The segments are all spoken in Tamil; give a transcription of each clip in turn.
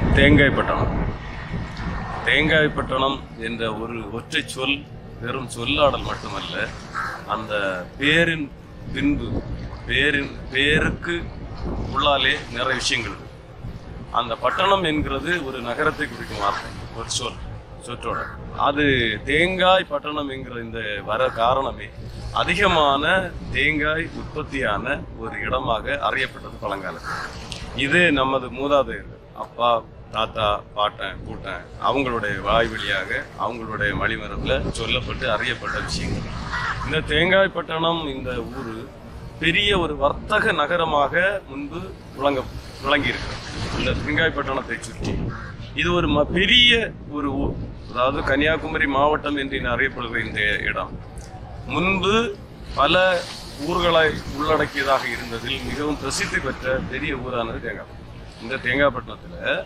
தேங்காய்பட்டணம். தேங்காய்பட்டணம் என்ற ஒரு ஒற்றை சொல் வெறும் சொல்லாடல் மட்டுமல்ல, அந்த பேரின் பின்பு பேருக்கு உள்ளாலே நிறைய விஷயங்கள் இருக்கு. அந்த பட்டணம் என்கிறது ஒரு நகரத்தை குறிக்கும் வார்த்தை, ஒரு சொற்றோட. அது தேங்காய் பட்டணம் என்கிற இந்த வர காரணமே அதிகமான தேங்காய் உற்பத்தியான ஒரு இடமாக அறியப்பட்டது பழங்காலத்தில். இது நமது மூதாதையர்கள், அப்பா, தாத்தா, பாட்டன், கூட்டன், அவங்களுடைய வாய் வழியாக அவங்களுடைய மொழிமரபில் சொல்லப்பட்டு அறியப்பட்ட விஷயங்கள். இந்த தேங்காய்பட்டணம் இந்த ஊர் பெரிய ஒரு வர்த்தக நகரமாக முன்பு விளங்கியிருக்கிறது. இந்த தேங்காய்பட்டணத்தை சுற்றி இது ஒரு பெரிய ஒரு ஊர், அதாவது கன்னியாகுமரி மாவட்டம் என்று அறியப்படுகிற இந்த இடம் முன்பு பல ஊர்களை உள்ளடக்கியதாக இருந்ததில் மிகவும் பிரசித்தி பெற்ற பெரிய ஊரானது தேங்காய்பட்டணம். இந்த தேங்காய்பட்டணத்தில்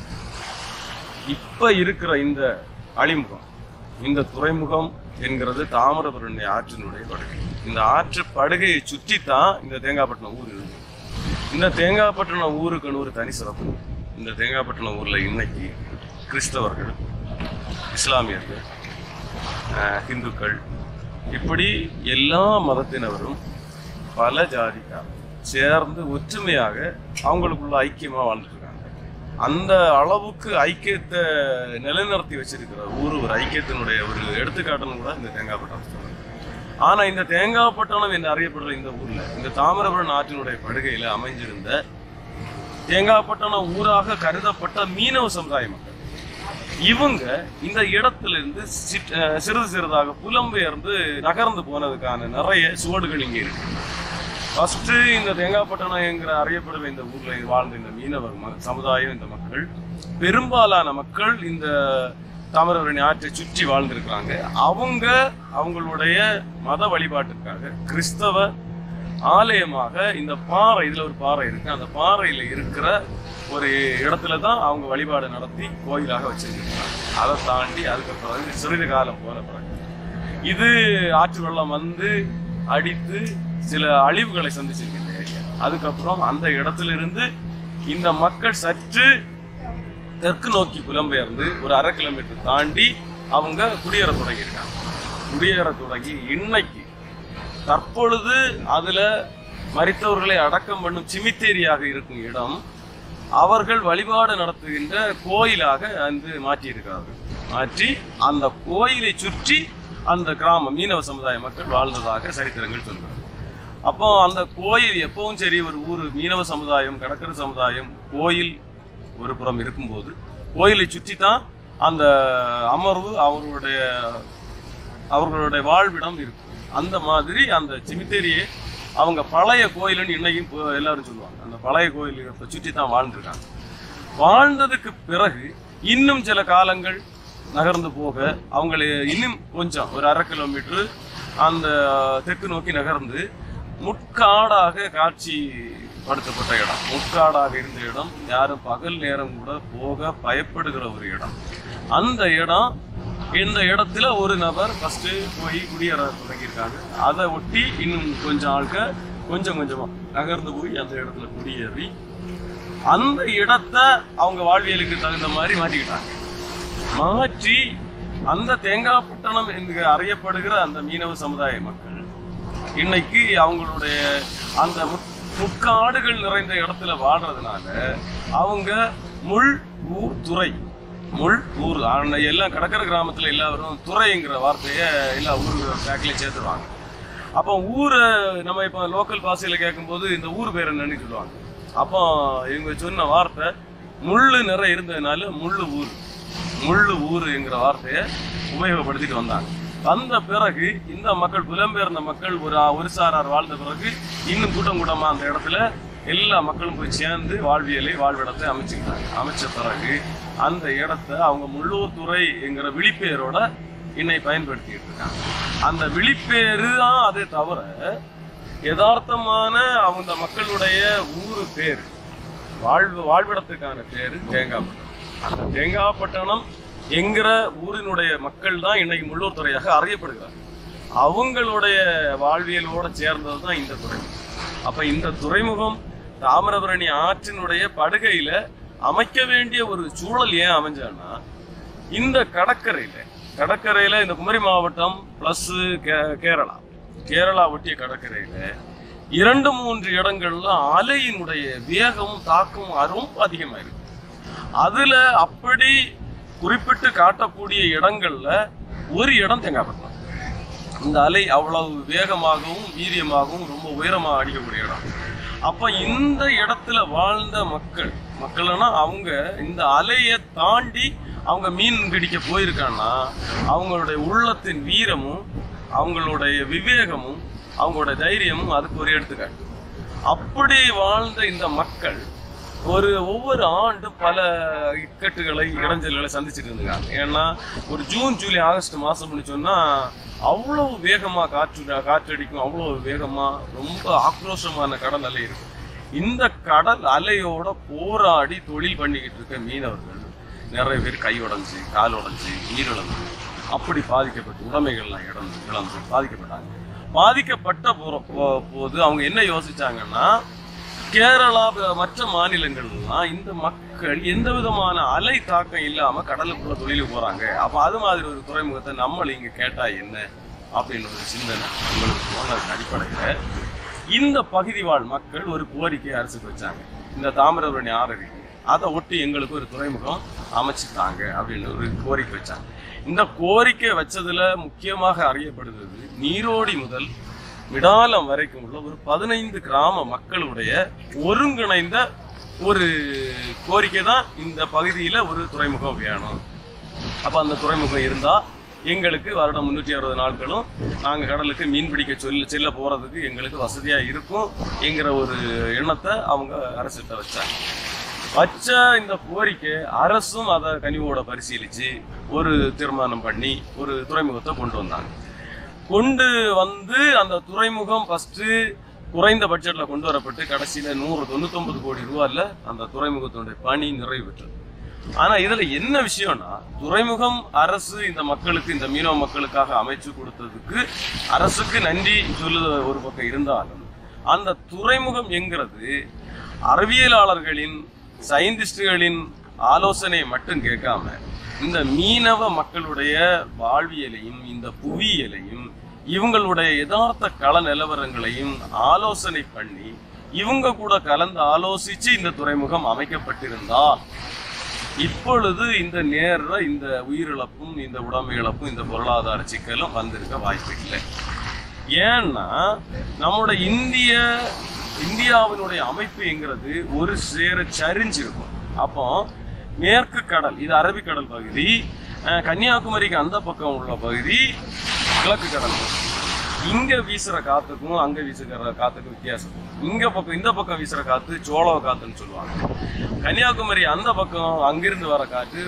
இப்ப இருக்கிற இந்த அழிமுகம், இந்த துறைமுகம் என்கிறது தாமிரபரணி ஆற்றினுடைய படுகை. இந்த ஆற்று படுகையை சுற்றித்தான் இந்த தேங்காய்பட்டணம் ஊர் இருக்கு. இந்த தேங்காய்பட்டணம் ஊருக்குன்னு ஒரு தனி சிறப்பு. இந்த தேங்காய்பட்டணம் ஊர்ல இன்னைக்கு கிறிஸ்தவர்கள், இஸ்லாமியர்கள், இந்துக்கள், இப்படி எல்லா மதத்தினரும் பல ஜாதிக்கார் சேர்ந்து ஒற்றுமையாக அவங்களுக்குள்ள ஐக்கியமா வாழ்ந்துட்டு இருக்காங்க. அந்த அளவுக்கு ஐக்கியத்தை நிலைநிறுத்தி வச்சிருக்கிற ஒரு ஐக்கியத்தினுடைய ஒரு எடுத்துக்காட்டுன்னு கூட இந்த தேங்காய்பட்டணம். ஆனா இந்த தேங்காய்பட்டணம் என்று அறியப்படுற இந்த ஊர்ல, இந்த தாமிரபரணி ஆற்றினுடைய படுகையில அமைஞ்சிருந்த தேங்காய்பட்டணம் ஊராக கருதப்பட்ட மீனவ சமுதாய மக்கள், இவங்க இந்த இடத்துல இருந்து சிறிது சிறிதாக புலம்பெயர்ந்து நகர்ந்து போனதுக்கான நிறைய சுவடுகள் இங்கே இருக்கு. ஃபர்ஸ்ட் இந்த தேங்காய்பட்டணம் என்கிற அறியப்படுற இந்த ஊர்ல வாழ்ந்த இந்த மீனவர் சமுதாயம், இந்த மக்கள், பெரும்பாலான மக்கள் இந்த தாமிரபரணி ஆற்றை சுற்றி வாழ்ந்திருக்கிறாங்க. அவங்களுடைய மத வழிபாட்டுக்காக கிறிஸ்தவ ஆலயமாக இந்த பாறை, இதுல ஒரு பாறை இருக்கு, அந்த பாறையில இருக்கிற ஒரு இடத்துல தான் அவங்க வழிபாடு நடத்தி கோயிலாக வச்சிருக்காங்க. அதை தாண்டி அதுக்கப்புறம் சிறிது காலம் போன பிறகு இது ஆற்று வெள்ளம் வந்து அடித்து சில அழிவுகளை சந்திச்சிருக்கின்ற ஏரியா. அதுக்கப்புறம் அந்த இடத்துல இருந்து இந்த மக்கள் சற்று தெற்கு நோக்கி புலம்பெயர்ந்து ஒரு 1/2 கிலோமீட்டர் தாண்டி அவங்க குடியேற தொடங்கியிருக்காங்க. குடியேற தொடங்கி இன்னைக்கு தற்பொழுது அதுல மரித்தவர்களை அடக்கம் பண்ணும் சிமித்தேரியாக இருக்கும் இடம் அவர்கள் வழிபாடு நடத்துகின்ற கோயிலாக வந்து மாற்றியிருக்கிறார்கள். மாற்றி அந்த கோயிலை சுற்றி அந்த கிராம மீனவ சமுதாய மக்கள் வாழ்ந்ததாக சரித்திரங்கள் சொல்கிறார்கள். அப்போ அந்த கோயில் எப்பவும் சரி, ஒரு ஊர் மீனவ சமுதாயம், கடற்கரை சமுதாயம், கோயில் ஒரு புறம் இருக்கும்போது கோயிலை சுற்றி தான் அந்த அமர்வு அவர்களுடைய வாழ்விடம் இருக்கும். அந்த மாதிரி அந்த சிமித்தேரியை அவங்க பழைய கோயிலுன்னு இன்னைக்கும் எல்லாரும் சொல்லுவாங்க. அந்த பழைய கோயிலை சுற்றி தான் வாழ்ந்துருக்காங்க. வாழ்ந்ததுக்கு பிறகு இன்னும் சில காலங்கள் நகர்ந்து போக அவங்களை இன்னும் கொஞ்சம் ஒரு 1/2 கிலோமீட்டர் அந்த தெற்கு நோக்கி நகர்ந்து முட்காடாக காட்சிப்படுத்தப்பட்ட இடம், முட்காடாக இருந்த இடம், யாரும் பகல் நேரம் கூட போக பயப்படுகிற ஒரு இடம். அந்த இடம், இந்த இடத்துல ஒரு நபர் ஃபர்ஸ்ட் போய் குடியேற தொடங்கியிருக்காங்க. அதை ஒட்டி இன்னும் கொஞ்சம் ஆட்கள் கொஞ்சம் கொஞ்சமா நகர்ந்து போய் அந்த இடத்துல குடியேறி அந்த இடத்த அவங்க வாழ்வியலுக்கு தகுந்த மாதிரி மாற்றிக்கிட்டாங்க. மாற்றி அந்த தேங்காய்பட்டணம் என்று அறியப்படுகிற அந்த மீனவ சமுதாய மக்கள் இன்னைக்கு அவங்களுடைய அந்த முட்காடுகள் நிறைந்த இடத்துல வாழ்றதுனால அவங்க முள் ஊர் எல்லாம் கடற்கரை கிராமத்துல எல்லாரும் துறைங்கிற வார்த்தையை எல்லா ஊர் பேக்லயும் சேர்த்துருவாங்க. அப்போ ஊரை நம்ம இப்போ லோக்கல் பாசையில கேட்கும்போது இந்த ஊர் பேர் என்னன்னு சொல்லுவாங்க. அப்போ இவங்க சொன்ன வார்த்தை முள்ளு நிறைய இருந்ததுனால முள்ளு ஊருங்கிற வார்த்தையை உபயோகப்படுத்திட்டு வந்தாங்க. வந்த பிறகு இந்த மக்கள், புலம்பெயர்ந்த மக்கள் ஒரு சாரார் வாழ்ந்த பிறகு இன்னும் கூட்டமா அந்த இடத்துல எல்லா மக்களும் போய் சேர்ந்து வாழ்விடத்தை அமைச்சுக்கிட்டாங்க. அமைச்ச பிறகு அந்த இடத்த அவங்க முள்ளூர்துறை என்கிற விழிப்பெயரோட இன்னை பயன்படுத்திட்டு இருக்காங்க. அந்த விழிப்பேரு தான் அதே தவிர யதார்த்தமான அவங்க மக்களுடைய ஊரு பேரு, வாழ்விடத்துக்கான பேரு தேங்காய்பட்டணம். அந்த தேங்காய்பட்டணம் என்கிற ஊரினுடைய மக்கள் தான் இன்னைக்கு முள்ளூர்துறையாக அறியப்படுகிறார். அவங்களுடைய வாழ்வியலோட சேர்ந்தது தான் இந்த துறைமுகம். அப்ப இந்த துறைமுகம் தாமிரபரணி ஆற்றினுடைய படுகையில அமைக்க வேண்டிய ஒரு சூழல் ஏன் அமைஞ்சான்னா, இந்த கடற்கரையில இந்த குமரி மாவட்டம் பிளஸ் கேரளா ஒட்டிய கடற்கரையில 2-3 இடங்கள்ல அலையினுடைய வேகமும் தாக்கமும் ரொம்ப அதிகமா இருக்கு. அதுல அப்படி குறிப்பிட்டு காட்டக்கூடிய இடங்கள்ல ஒரு இடம் தேங்காய்பட்டினம். இந்த அலை அவ்வளவு வேகமாகவும் வீரியமாகவும் ரொம்ப உயரமாக அடிக்கக்கூடிய இடம். அப்ப இந்த இடத்துல வாழ்ந்த மக்கள்னா அவங்க இந்த அலையை தாண்டி அவங்க மீன் பிடிக்க போயிருக்காங்கன்னா அவங்களுடைய உள்ளத்தின் வீரமும் அவங்களுடைய விவேகமும் அவங்களோட தைரியமும் அதுக்கு ஒரு எடுத்துக்காட்டு. அப்படி வாழ்ந்த இந்த மக்கள் ஒவ்வொரு ஆண்டும் பல இக்கட்டுகளை இடைஞ்சல்களை சந்திச்சுட்டு இருந்தாங்க. ஏன்னா ஒரு ஜூன் ஜூலை ஆகஸ்ட் மாசம் சொன்னா அவ்வளவு வேகமா காற்றடிக்கும், அவ்வளவு வேகமா ரொம்ப ஆக்ரோஷமான கடல் அலை இருக்கு. இந்த கடல் அலையோட போராடி தொழில் பண்ணிக்கிட்டு இருக்க மீனவர்கள் நிறைய பேர் கை உடைஞ்சு கால் உடைஞ்சு உயிரிழந்து அப்படி பாதிக்கப்பட்டு உடைமைகள்லாம் இழந்து பாதிக்கப்பட்டாங்க. பாதிக்கப்பட்ட போது அவங்க என்ன யோசிச்சாங்கன்னா, கேரளா மற்ற மாநிலங்கள்லாம் இந்த மக்கள் எந்த விதமான அலை தாக்கம் இல்லாம கடலுக்குள்ள தொழிலுக்கு போறாங்க. அப்ப அது மாதிரி ஒரு துறைமுகத்தை நம்மள இங்க கேட்டா என்ன அப்படின்னு ஒரு சிந்தனை உங்களுக்கு போனதன் அடிப்படையில இந்த பகுதி வாழ் மக்கள் ஒரு கோரிக்கை அரசுக்கு வச்சாங்க. இந்த தாமிரபரணி ஆறு அதை ஒட்டி எங்களுக்கு ஒரு துறைமுகம் அமைச்சுட்டாங்க அப்படின்னு ஒரு கோரிக்கை வச்சாங்க. இந்த கோரிக்கை வச்சதுல முக்கியமாக அறியப்படுகிறது நீரோடி முதல் விடாலம் வரைக்கும் உள்ள ஒரு 15 கிராம மக்களுடைய ஒருங்கிணைந்த ஒரு கோரிக்கை தான் இந்த பகுதியில ஒரு துறைமுகம் வேணும். அப்ப அந்த துறைமுகம் இருந்தா எங்களுக்கு வருடம் 360 நாட்களும் நாங்க கடலுக்கு மீன் பிடிக்க செல்ல போறதுக்கு எங்களுக்கு வசதியா இருக்கும் என்கிற ஒரு எண்ணத்தை அவங்க அரசிட்ட வச்ச இந்த கோரிக்கை அரசும் அதை கனிவோட பரிசீலிச்சு ஒரு தீர்மானம் பண்ணி ஒரு துறைமுகத்தை கொண்டு வந்தாங்க. கொண்டு வந்து அந்த துறைமுகம் ஃபர்ஸ்ட் குறைந்த பட்ஜெட்ல கொண்டு வரப்பட்டு கடைசியில 199 கோடி ரூபாயில அந்த துறைமுகத்தினுடைய பணி நிறைவு பெற்றது. ஆனா இதுல என்ன விஷயம்னா, துறைமுகம் அரசு இந்த மக்களுக்கு இந்த மீனவ மக்களுக்காக அமைச்சு கொடுத்ததுக்கு அரசுக்கு நன்றி சொல்லுத ஒரு பக்கம் இருந்தாலும் அந்த துறைமுகம் என்கிறது அறிவியலாளர்களின் சயின்டிஸ்டுகளின் ஆலோசனை மட்டும் கேட்காம இந்த மீனவ மக்களுடைய வாழ்வியலையும் இந்த புவியியலையும் இவங்களுடைய யதார்த்த கள நிலவரங்களையும் ஆலோசனை பண்ணி இவங்க கூட கலந்து ஆலோசிச்சு இந்த துறைமுகம் அமைக்கப்பட்டிருந்தால் இப்பொழுது இந்த இந்த உயிரிழப்பும் இந்த உடைமை இழப்பும் இந்த பொருளாதார சிக்கலும் வந்திருக்க வாய்ப்பு இல்லை. ஏன்னா நம்முடைய இந்தியாவினுடைய அமைப்பு என்கிறது ஒரு சேர சரிஞ்சிருக்கும். அப்போ மேற்கு கடல் இது அரபிக்கடல் பகுதி, கன்னியாகுமரிக்கு அந்த பக்கம் உள்ள பகுதி கிழக்கு கடல். இங்க வீசுற காத்துக்கும் அங்க வீசுகிற காத்துக்கும் வித்தியாசம். இந்த பக்கம் வீசுற காத்து சோழ காத்துன்னு சொல்லுவாங்க. கன்னியாகுமரி அந்த பக்கம் அங்கிருந்து வர காற்று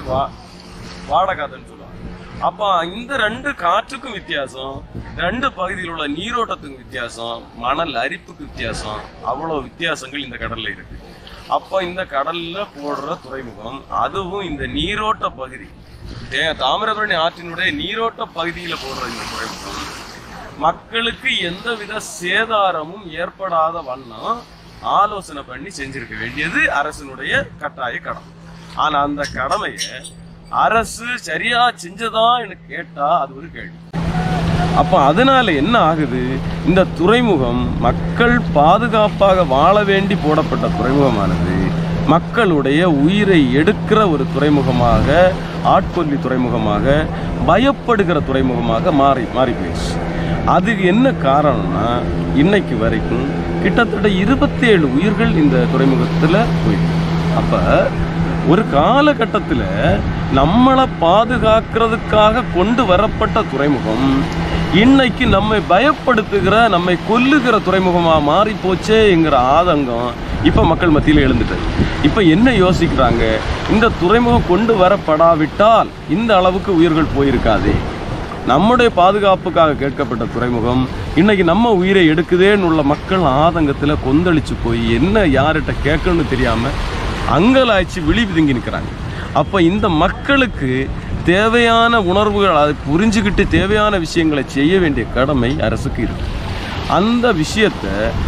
வாட காத்துன்னு சொல்லுவாங்க. அப்ப இந்த 2 காற்றுக்கும் வித்தியாசம், 2 பகுதியில் உள்ள நீரோட்டத்துக்கும் வித்தியாசம், மணல் அரிப்புக்கு வித்தியாசம், அவ்வளவு வித்தியாசங்கள் இந்த கடல்ல இருக்கு. அப்ப இந்த கடல்ல போடுற துறைமுகம் அதுவும் இந்த நீரோட்ட பகுதி தாமிரபரணி ஆற்றினுடைய நீரோட்ட பகுதியில போடுற இந்த துறைமுகம் மக்களுக்கு எந்தவித சேதாரமும் ஏற்படாத வண்ணம் ஆலோசனை பண்ணி செஞ்சிருக்க வேண்டியது அரசினுடைய கட்டாய கடமை. ஆனா அந்த கடமையை அரசு சரியா செஞ்சதா எனக்கு கேட்டா அது ஒரு கேள்வி. அப்ப அதனால என்ன ஆகுது, இந்த துறைமுகம் மக்கள் பாதுகாப்பாக வாழ வேண்டி போடப்பட்ட துறைமுகமானது மக்களுடைய உயிரை எடுக்கிற ஒரு துறைமுகமாக, ஆட்கொல்லி துறைமுகமாக, பயப்படுகிற துறைமுகமாக மாறி போயிடுச்சு. அதுக்கு என்ன காரணம்னா, இன்னைக்கு வரைக்கும் கிட்டத்தட்ட 27 உயிர்கள் இந்த துறைமுகத்துல போயிருக்கு. அப்ப ஒரு காலகட்டத்தில் நம்மளை பாதுகாக்கிறதுக்காக கொண்டு வரப்பட்ட துறைமுகம் இன்னைக்கு நம்மை பயப்படுத்துகிற நம்மை கொல்லுகிற துறைமுகமாக மாறி போச்சேங்கிற ஆதங்கம் இப்போ மக்கள் மத்தியில் எழுந்துட்டது. இப்போ என்ன யோசிக்கிறாங்க, இந்த துறைமுகம் கொண்டு வரப்படாவிட்டால் இந்த அளவுக்கு உயிர்கள் போயிருக்காது. நம்முடைய பாதுகாப்புக்காக கேட்கப்பட்ட துறைமுகம் இன்னைக்கு நம்ம உயிரை எடுக்குதேன்னு உள்ள மக்கள் ஆதங்கத்தில் கொந்தளிச்சு போய் என்ன யார்கிட்ட கேட்கணும்னு தெரியாமல் அங்கலாய்ச்சி விழிபிதுங்கி நிற்கிறாங்க. அப்போ இந்த மக்களுக்கு தேவையான உணர்வுகள் அதை புரிஞ்சுக்கிட்டு தேவையான விஷயங்களை செய்ய வேண்டிய கடமை அரசுக்கு இருக்கு. அந்த விஷயத்தை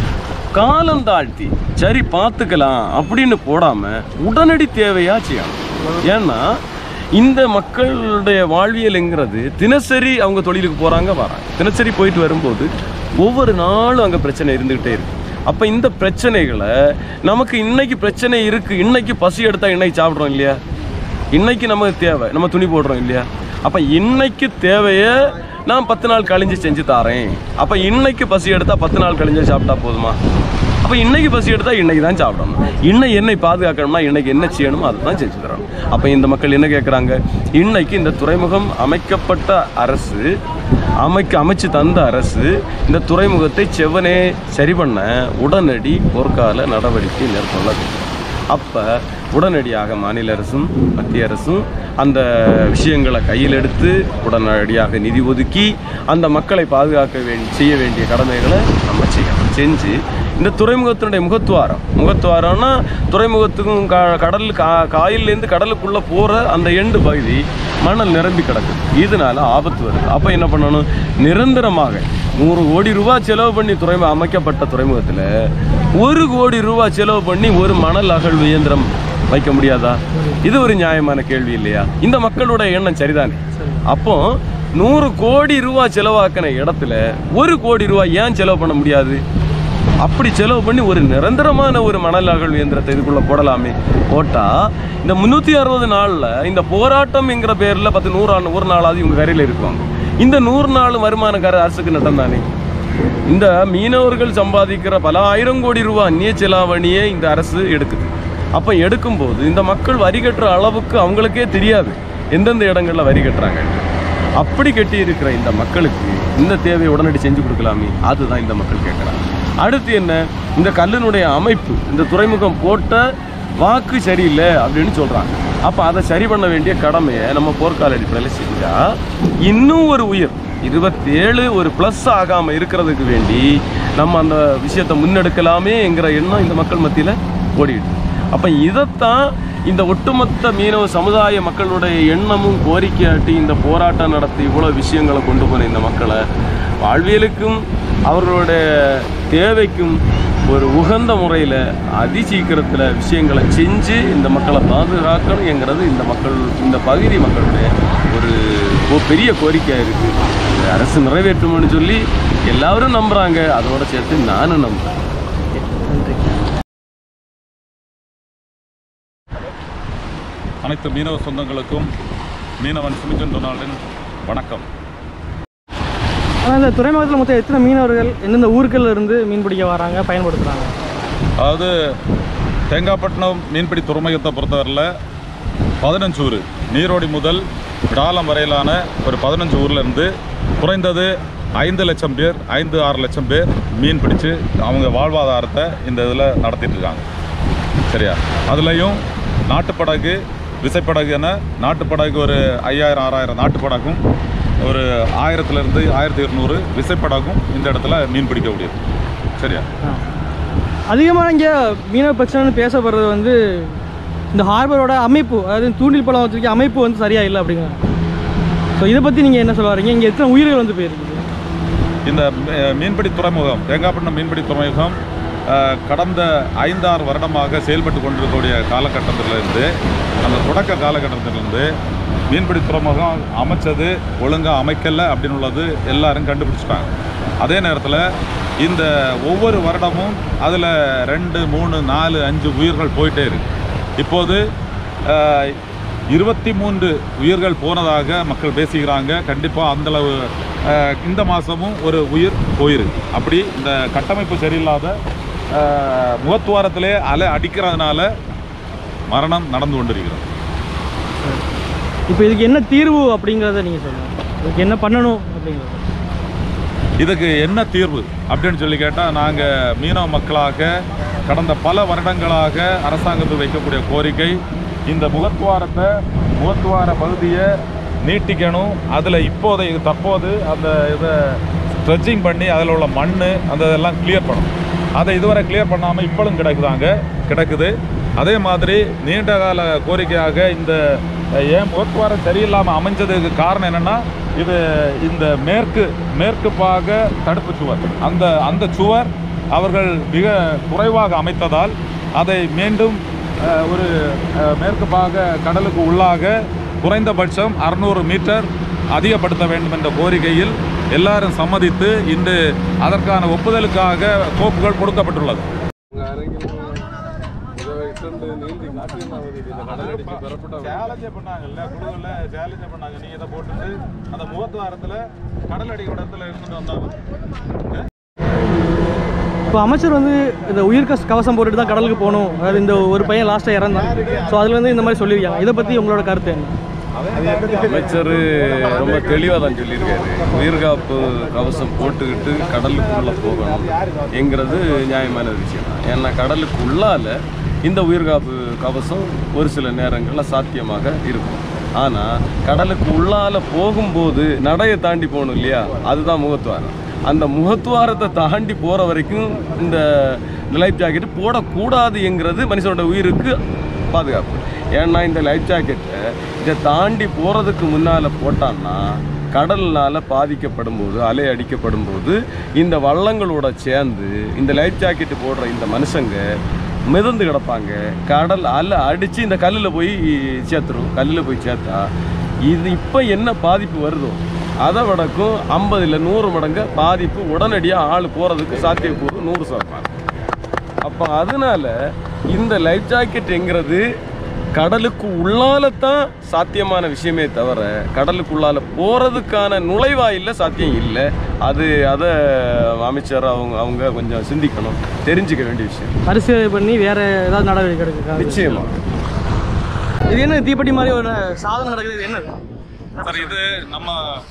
காலம் தாழ்த்தி சரி பார்த்துக்கலாம் அப்படின்னு போடாமல் உடனடி தேவையாக செய்யணும். ஏன்னா இந்த மக்களுடைய வாழ்வியலுங்கிறது தினசரி அவங்க தொழிலுக்கு போகிறாங்க வராங்க. தினசரி போயிட்டு வரும்போது ஒவ்வொரு நாளும் அங்கே பிரச்சனை இருந்துக்கிட்டே இருக்குது. அப்போ இந்த பிரச்சனைகளை நமக்கு இன்னைக்கு பிரச்சனை இருக்குது, இன்னைக்கு பசி எடுத்தால் இன்னைக்கு சாப்பிட்றோம் இல்லையா, இன்னைக்கு நமக்கு தேவை, நம்ம துணி போடுறோம் இல்லையா, அப்போ இன்னைக்கு தேவையை நான் 10 நாள் கழிஞ்சு செஞ்சு தாரேன். அப்போ இன்னைக்கு பசி எடுத்தால் 10 நாள் கழிஞ்சு சாப்பிட்டா போதுமா? அப்போ இன்னைக்கு பசி எடுத்தால் இன்னைக்கு தான் சாப்பிடணும். இன்னைக்கு என்னை பாதுகாக்கணும்னா இன்னைக்கு என்ன செய்யணுமோ அதை தான் செஞ்சு தரணும். அப்போ இந்த மக்கள் என்ன கேட்குறாங்க, இன்னைக்கு இந்த துறைமுகம் அமைக்கப்பட்ட அரசு, அமைச்சு தந்த அரசு இந்த துறைமுகத்தை செவ்வனே சரி பண்ண உடனடி போர்க்கால நடவடிக்கை மேற்கொள்ள வேண்டும். அப்போ உடனடியாக மாநில அரசும் மத்திய அரசும் அந்த விஷயங்களை கையில் எடுத்து உடனடியாக நிதி ஒதுக்கி அந்த மக்களை பாதுகாக்க செய்ய வேண்டிய கடமைகளை நம்ம செய்யணும். செஞ்சு இந்த துறைமுகத்தினுடைய முகத்துவாரம்னா துறைமுகத்துக்கும் காயிலேருந்து கடலுக்குள்ளே போகிற அந்த எண்டு பகுதி மணல் நிரம்பி கிடக்குது. இதனால ஆபத்து வருது. அப்போ என்ன பண்ணணும், நிரந்தரமாக 100 கோடி ரூபாய் செலவு பண்ணி அமைக்கப்பட்ட துறைமுகத்தில் 1 கோடி ரூபாய் செலவு பண்ணி ஒரு மணல் அகழ்வு இயந்திரம் வைக்க முடியாதா? இது ஒரு நியாயமான கேள்வி இல்லையா? இந்த மக்களோட எண்ணம் சரிதானே? அப்போ 100 கோடி ரூபாய் செலவாக்கின இடத்துல 1 கோடி ரூபாய் ஏன் செலவு பண்ண முடியாது? அப்படி செலவு பண்ணி ஒரு நிரந்தரமான ஒரு மணல் அகழ்வு இயந்திரத்தை இதுக்குள்ள போடலாமே. போட்டா இந்த 360 நாள்ல இந்த போராட்டம் என்கிற பேர்ல 100 நாளாவது இவங்க கரையில் இருக்குவாங்க. இந்த 100 நாள் வருமானக்கார அரசுக்கு நட்டம் தானே. இந்த மீனவர்கள் சம்பாதிக்கிற பல ஆயிரம் கோடி ரூபாய் அந்நிய செலாவணியை இந்த அரசு எடுக்குது. அப்போ எடுக்கும்போது இந்த மக்கள் வரி கட்டுற அளவுக்கு அவங்களுக்கே தெரியாது எந்தெந்த இடங்கள்ல வரி கட்டுறாங்க. அப்படி கட்டி இருக்கிற இந்த மக்களுக்கு இந்த தேவையை உடனடி செஞ்சு கொடுக்கலாமே, அதுதான் இந்த மக்கள் கேட்குறாங்க. அடுத்து என்ன, இந்த கல்லினுடைய அமைப்பு, இந்த துறைமுகம் போட்ட வாக்கு சரியில்லை அப்படின்னு சொல்கிறாங்க. அப்போ அதை சரி பண்ண வேண்டிய கடமையை நம்ம போர்க்கால அடிப்படையில் செஞ்சால் இன்னும் ஒரு உயிர் 27 ஒரு ப்ளஸ் ஆகாமல் இருக்கிறதுக்கு வேண்டி நம்ம அந்த விஷயத்தை முன்னெடுக்கலாமே என்கிற எண்ணம் இந்த மக்கள் மத்தியில் ஓடிடுது. அப்போ இதைத்தான் இந்த ஒட்டுமொத்த மீனவ சமுதாய மக்களுடைய எண்ணமும் கோரிக்கையாட்டி இந்த போராட்டம் நடத்தி இவ்வளோ விஷயங்களை கொண்டு போன இந்த மக்களை வாழ்வியலுக்கும் அவர்களுடைய தேவைக்கும் ஒரு உகந்த முறையில் அதிசீக்கிரத்தில் விஷயங்களை செஞ்சு இந்த மக்களை பாதுகாக்கணும் என்கிறது இந்த பகுதி மக்களுடைய ஒரு பெரிய கோரிக்கையாக இருக்குது. அரசு நிறைவேற்றும்னு சொல்லி எல்லாரும் நம்புகிறாங்க, அதோடு சேர்த்து நானும் நம்புகிறேன். அனைத்து மீனவ சொந்தங்களுக்கும் மீனவன் சுமிச்சன் டொனால்டின் வணக்கம். இந்த துறைமுகத்தில் மொத்தம் எத்தனை மீனவர்கள் எந்தெந்த ஊர்களில் இருந்து மீன் பிடிக்க வராங்க, பயன்படுத்துகிறாங்க? அதாவது தேங்காப்பட்டினம் மீன்பிடி துறைமுகத்தை பொறுத்தவரையில் 15 ஊர், நீரோடி முதல் விடாலம் வரையிலான ஒரு 15 ஊர்லேருந்து குறைந்தது 5 லட்சம் பேர், 5-6 லட்சம் பேர் மீன் பிடிச்சு அவங்க வாழ்வாதாரத்தை இந்த இதில் நடத்திட்டுருக்காங்க. சரியா? அதுலேயும் நாட்டுப்படகு, விசைப்படகு என நாட்டுப்படகு ஒரு 5000-6000 நாட்டுப்படகும், ஒரு 1000-1200 1200 விசைப்படகும் இந்த இடத்துல மீன் பிடிக்க முடியும். சரியா? அதிகமாக இங்கே மீனவ பிரச்சனைன்னு பேசப்படுறது வந்து இந்த ஹார்பரோட அமைப்பு, அதாவது தூண்டில் பழம் வச்சிருக்க அமைப்பு வந்து சரியாக இல்லை அப்படிங்கிறாங்க. ஸோ இதை பற்றி நீங்கள் என்ன சொல்ல வரீங்க? இங்கே எத்தனை உயிர்கள் வந்து போயிருக்கு? இந்த மீன்பிடி துறைமுகம், தேங்காப்பட்டினம் மீன்பிடி துறைமுகம் கடந்த 5-6 வருடமாக செயல்பட்டு கொண்டிருக்கக்கூடிய காலகட்டத்திலிருந்து, அந்த தொடக்க காலகட்டத்திலிருந்து மீன்பிடி துறைமுகம் அமைச்சது ஒழுங்காக அமைக்கலை அப்படின்னு உள்ளது எல்லாரும் கண்டுபிடிச்சிட்டாங்க. அதே நேரத்தில் இந்த ஒவ்வொரு வருடமும் அதில் 2, 3, 4, 5 உயிர்கள் போயிட்டே இருக்கு. இப்போது 23 உயிர்கள் போனதாக மக்கள் பேசிக்கிறாங்க. கண்டிப்பாக அந்தளவு இந்த மாதமும் ஒரு உயிர் போயிருக்கு. அப்படி இந்த கட்டமைப்பு சரியில்லாத முகத்துவாரத்திலே அலை அடிக்கிறதுனால மரணம் நடந்து கொண்டிருக்கிறது. இப்போ இதுக்கு என்ன தீர்வு அப்படிங்கிறத நீங்கள் சொல்லுங்கள். இதுக்கு என்ன பண்ணணும் அப்படிங்கிறது? இதுக்கு என்ன தீர்வு அப்படின்னு சொல்லி கேட்டால், நாங்கள் மீனவ மக்களாக கடந்த பல வருடங்களாக அரசாங்கத்துக்கு வைக்கக்கூடிய கோரிக்கை, இந்த முகத்துவார பகுதியை நீட்டிக்கணும். அதில் தற்போது அந்த இதை ஸ்ட்ரெச்சிங் பண்ணி அதில் உள்ள மண் அந்த இதெல்லாம் கிளியர் பண்ணணும். அதை இதுவரை கிளியர் பண்ணாமல் இப்பளும் கிடக்குது. அதே மாதிரி நீண்ட கால கோரிக்கையாக இந்த ஏன் முகத்துவாரம் சரியில்லாமல் அமைஞ்சதுக்கு காரணம் என்னென்னா, இந்த மேற்கு பாக தடுப்பு சுவர், அந்த சுவர் அவர்கள் மிக குறைவாக அமைத்ததால் அதை மீண்டும் ஒரு மேற்கு பாக கடலுக்கு உள்ளாக குறைந்தபட்சம் 600 மீட்டர் அதிகப்படுத்த வேண்டும் என்ற கோரிக்கையில் எல்லாரும் சம்மதித்து இன்று அதற்கான ஒப்புதலுக்காக கோப்புகள் கொடுக்கப்பட்டுள்ளது. இப்போ அமைச்சர் வந்து இந்த உயிர் கவசம் போட்டுட்டு தான் கடலுக்கு போகணும், அதாவது இந்த ஒரு பையன் லாஸ்ட்டாக இறந்தான், ஸோ அதில் வந்து இந்த மாதிரி சொல்லியிருக்காங்க. இதை பற்றி உங்களோட கருத்து என்ன? அமைச்சர் ரொம்ப தெளிவாக தான் சொல்லியிருக்காரு. உயிர்காப்பு கவசம் போட்டுக்கிட்டு கடலுக்குள்ளே போகணும் என்கிறது நியாயமான விஷயம் தான். ஏன்னா கடலுக்கு உள்ளால் இந்த உயிர்காப்பு கவசம் ஒரு சில நேரங்களில் சாத்தியமாக இருக்கும். ஆனால் கடலுக்கு உள்ளால் போகும்போது நடையை தாண்டி போகணும் இல்லையா, அதுதான் முகத்துவாரம். அந்த முகத்துவாரத்தை தாண்டி போகிற வரைக்கும் இந்த லைஃப் ஜாக்கெட்டு போடக்கூடாது என்கிறது மனுஷனோட உயிருக்கு பாதுகாப்பு. ஏன்னா இந்த லைஃப் ஜாக்கெட்டை இதை தாண்டி போகிறதுக்கு முன்னால் போட்டான்னா கடல்னால் பாதிக்கப்படும் போது, அலை அடிக்கப்படும் போது இந்த வள்ளங்களோட சேர்ந்து இந்த லைஃப் ஜாக்கெட்டு போடுற இந்த மனுஷங்க மிதந்து கிடப்பாங்க. கடல் அலை அடித்து இந்த கல்லில் போய் சேர்த்துரும். கல்லில் போய் சேர்த்தா இது இப்போ என்ன பாதிப்பு வருதோ அதை விடக்கும் 50 இல்லை 100 மடங்கு பாதிப்பு உடனடியாக ஆள் போகிறதுக்கு சாத்தியக்கூறு 100%. அப்போ அதனால இந்த லைஃப் ஜாக்கெட்டுங்கிறது கடலுக்கு உள்ளால தான் சாத்தியமான விஷயமே தவிர கடலுக்குள்ளால போகிறதுக்கான நுழைவாயில் சாத்தியம் இல்லை. அதை அமைச்சர் அவங்க கொஞ்சம் சிந்திக்கணும், தெரிஞ்சுக்க வேண்டிய விஷயம். பரிசீலனை பண்ணி வேற ஏதாவது நடவடிக்கை எடுக்க நிச்சயமா. இது என்ன தீப்பெட்டி மாதிரி ஒரு சாதனை நடக்குது, என்ன சார்? இது நம்ம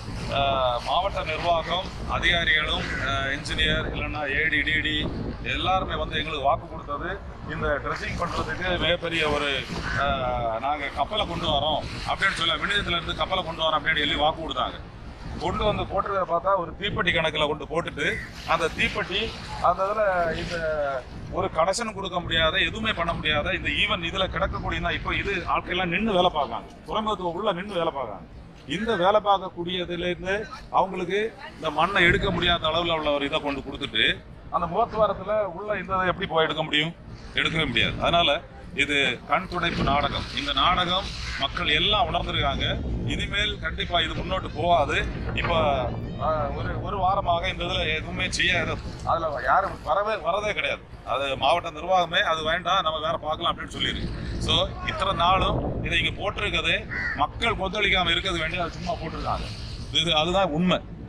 மாவட்ட நிர்வாகம், அதிகாரிகளும், இன்ஜினியர் இல்லைன்னா ஏடி டிடி எல்லாருமே வந்து எங்களுக்கு வாக்கு கொடுத்தது இந்த ட்ரெஸ்ஸிங் பண்ணுறதுக்கு மிகப்பெரிய ஒரு நாங்கள் கப்பலை கொண்டு வரோம் அப்படின்னு சொல்லி விநியோகத்துலேருந்து கப்பலை கொண்டு வரோம் அப்படின்னு சொல்லி வாக்கு கொடுத்தாங்க. கொண்டு வந்து போட்டுறத பார்த்தா ஒரு தீப்பெட்டி கணக்கில் கொண்டு போட்டுட்டு அந்த தீப்பெட்டி அந்த இதில் இந்த ஒரு கனெக்ஷன் கொடுக்க முடியாத, எதுவுமே பண்ண முடியாத இந்த ஈவன் இதில் கிடக்கக்கூடியதான். இப்போ இது ஆட்கள்லாம் நின்று வேலை பார்க்காங்க, துறைமுகத்துக்கு உள்ள நின்று வேலை பார்க்காங்க. இந்த வேலை பார்க்கக்கூடியதுலேருந்து அவங்களுக்கு இந்த மண்ணை எடுக்க முடியாத அளவில் உள்ள ஒரு இதை கொண்டு கொடுத்துட்டு அந்த முகத்துவாரத்தில் உள்ள இந்த எப்படி போய் எடுக்க முடியும்? எடுக்கவே முடியாது. அதனால இது கண் துடைப்பு நாடகம். இந்த நாடகம் மக்கள் எல்லாம் உணர்ந்துருக்காங்க. இனிமேல் கண்டிப்பாக இது முன்னோட்டு போகாது. இப்போ ஒரு வாரமாக இந்த இதில் எதுவுமே செய்யாது, அதில் யாரும் வரதே கிடையாது. அது மாவட்ட நிர்வாகமே அது வேண்டாம், நம்ம வேற பார்க்கலாம் அப்படின்னு சொல்லியிருக்கு. ஸோ இத்தனை நாளும் இதை இங்கே போட்டிருக்கதே மக்கள் கொந்தளிக்காமல் இருக்கிறது வேண்டிய அது சும்மா போட்டிருக்காங்க. அதுதான் உண்மை.